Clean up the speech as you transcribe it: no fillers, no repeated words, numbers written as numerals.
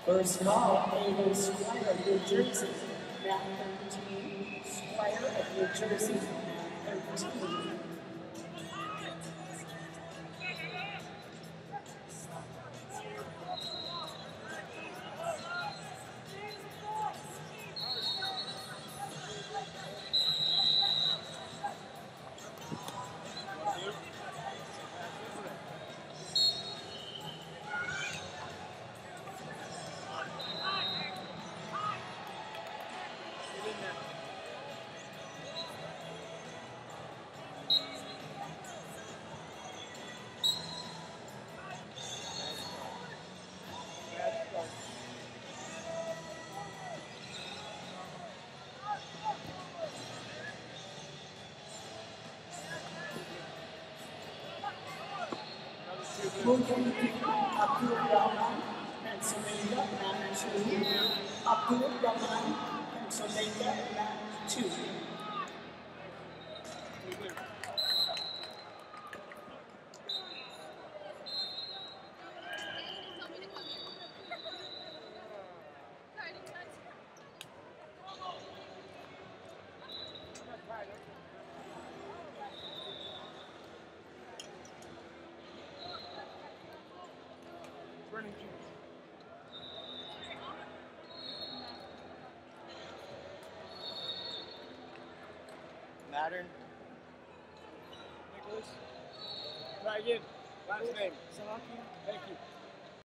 First ball, Ava Squire of New Jersey, mat 13. Squire of New Jersey, mat 13. Moving Abdul Rahman, Pennsylvania, mat 2. Abdul Rahman, Pennsylvania, mat 2. Mattern. Nicholas. Try again. Last name. Salaki. Thank you.